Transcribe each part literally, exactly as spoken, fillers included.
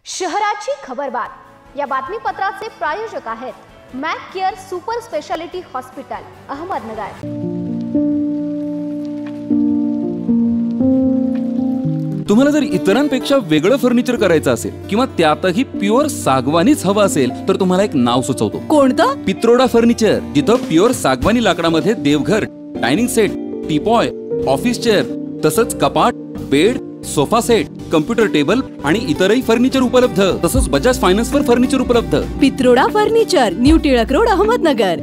शहराची खबरबात या बातमीपत्राचे प्रायोजक आहेत Mac care super speciality hospital Ahmednagar. तुम्हाला जर इतरांपेक्षा वेगळं फर्निचर करायचं असेल किंवा त्यातही प्युअर सागवानीच हवं असेल तर तुम्हाला एक नाव सुचवतो। कोणतं? पित्रोडा फर्निचर, जिथं प्युअर सागवानी लाकडामध्ये देवघर, dining set, teapoy, office chair, तसंच कपाट, bed, sofa set, computer table आणि इतरही फर्निचर उपलब्ध। तसंच बजाज फायनान्स वर फर्निचर उपलब्ध। Pitroda furniture, new Tilak road, Ahmednagar.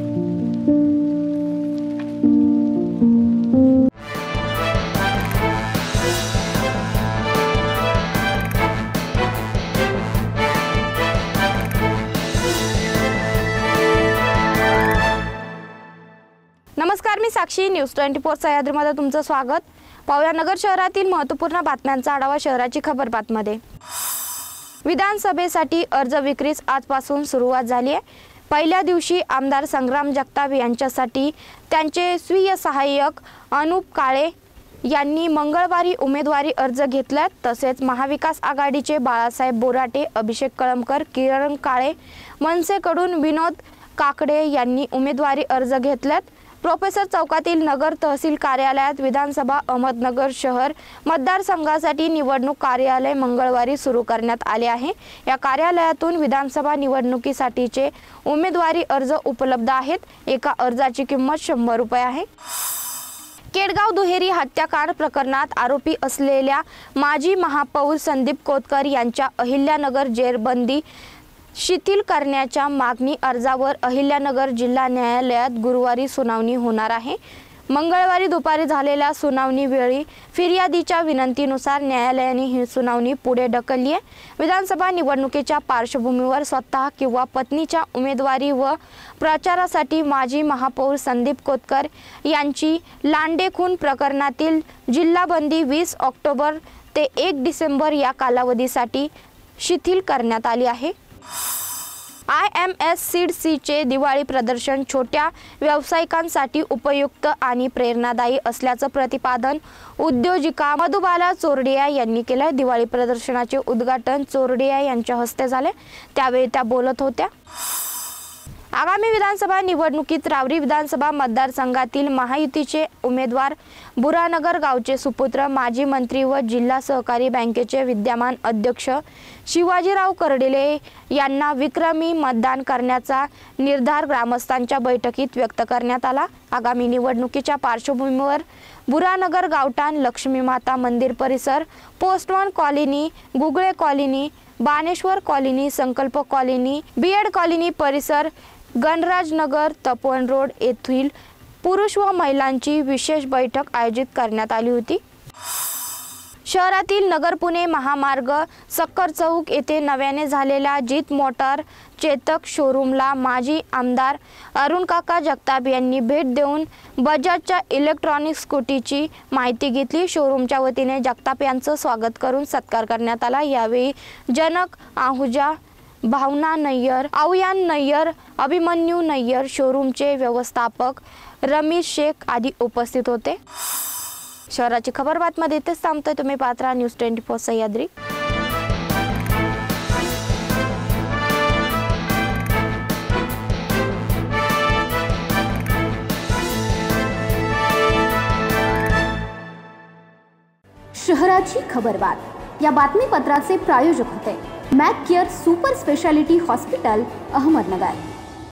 नमस्कार, मी साक्षी, न्यूज ट्वेंटी फोर सह्याद्रीमध्ये तुमचं स्वागत। पाहूया नगर शहरातील महत्त्वपूर्ण बातम्यांचा आढावा शहराची खबरबातमध्ये। विधानसभेसाठी अर्ज विक्रीस आजपासून सुरुवात झाली आहे। पहिल्या दिवशी आमदार संग्राम जगताप यांच्यासाठी त्यांचे स्वीय सहाय्यक अनुप काळे यांनी मंगळवारी उमेदवारी अर्ज घेतला। तसेच महाविकास आघाडीचे बाळासाहेब बोराटे, अभिषेक कळमकर, किरण काळे, मनसेकडून विनोद काकडे यांनी उमेदवारी अर्ज घेतलेत। प्रोफेसर चौकातील नगर तहसील कार्यालयात विधानसभा अहमदनगर शहर मतदारसंघासाठी निवडणूक कार्यालय मंगळवारी सुरू करण्यात आले आहे। या कार्यालयातून विधानसभा निवडणुकीसाठीचे उमेदवारी अर्ज उपलब्ध आहेत। एका अर्जाची किंमत शंभर रुपये आहे। केडगाव दुहेरी हत्याकांड प्रकरणात आरोपी असलेल्या माजी महापौर संदीप कोतकर यांच्या अहिल्यानगर जेरबंदी शिथिल करण्याच्या मागणी अर्जावर अहिल्यानगर जिल्हा न्यायालयात गुरुवारी सुनावणी होणार आहे। मंगळवारी दुपारी झालेल्या सुनावणी वेळी फिर्यादीच्या विनंतीनुसार न्यायालयाने ही सुनावणी पुढे ढकलली आहे। विधानसभा निवडणुकीच्या पार्श्वभूमीवर स्वतः किंवा पत्नीच्या उमेदवारी व प्रचारासाठी माजी महापौर संदीप कोतकर यांची लांडे खून प्रकरणातील जिल्हाबंदी वीस ऑक्टोबर ते एक डिसेंबर या कालावधीसाठी शिथिल करण्यात आली आहे। आय एम एस सीड सीचे दिवाळी प्रदर्शन छोट्या व्यावसायिकांसाठी उपयुक्त आणि प्रेरणादायी असल्याचं प्रतिपादन उद्योजिका मधुबाला चोरडिया यांनी केलं। दिवाळी प्रदर्शनाचे उद्घाटन चोरडिया यांच्या हस्ते झाले, त्यावेळी त्या बोलत होत्या। आगामी विधानसभा निवडणुकीत रावरी विधानसभा मतदारसंघातील महायुतीचे उमेदवार बुरानगर गावचे सुपुत्र माजी मंत्री व जिल्हा सहकारी बँकेचे विद्यमान अध्यक्ष शिवाजीराव कर्डिले यांना विक्रमी मतदान करण्याचा निर्धार ग्रामस्थांच्या बैठकीत व्यक्त करण्यात आला। आगामी निवडणुकीच्या पार्श्वभूमीवर बुरानगर गावठाण, लक्ष्मी माता मंदिर परिसर, postman colony, Gugale colony, Baneshwar colony, Sankalp colony, BEd colony परिसर, गणराजनगर, तपोवन रोड येथील पुरुष व महिलांची विशेष बैठक आयोजित करण्यात आली होती। शहरातील नगर पुणे महामार्ग सक्कर चौक येथे नव्याने झालेल्या जीत मोटार चेतक शोरूमला माजी आमदार अरुण काका जगताप यांनी भेट देऊन बजाजच्या इलेक्ट्रॉनिक स्कूटीची माहिती घेतली। शोरूमच्या वतीने जगताप यांचं स्वागत करून सत्कार करण्यात आला। यावेळी जनक आहुजा, भावना नय्यर, आउयान नय्यर, अभिमन्यू नय्यर, शोरूमचे व्यवस्थापक रमेश शेख आदी उपस्थित होते। शहराची खबरबातमध्ये इथेच थांबतोय। तुम्ही पाहत राहा न्यूज ट्वेंटी फोर सह्याद्री। शहराची खबरबात या बातमीपत्राचे प्रायोजक होते Mac care super speciality hospital Ahmednagar.